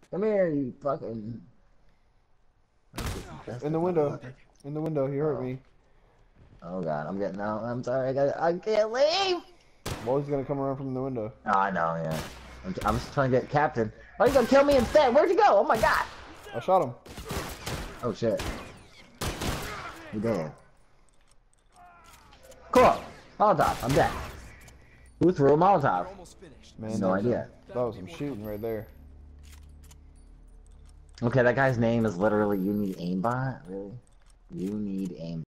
Come here, you fucking. In the window. In the window, he hurt me. Oh god, I'm getting out. I'm sorry, I can't leave! Well, he's gonna come around from the window. Oh, I know, yeah. I'm just trying to get Captain. Oh, you gonna kill me instead? Where'd you go? Oh my god! I shot him. Oh shit. You dead. Cool. Molotov, I'm dead. Who threw a Molotov? Man, No idea. That was some shooting right there. Okay, that guy's name is literally You Need Aimbot? Really? You Need Aimbot.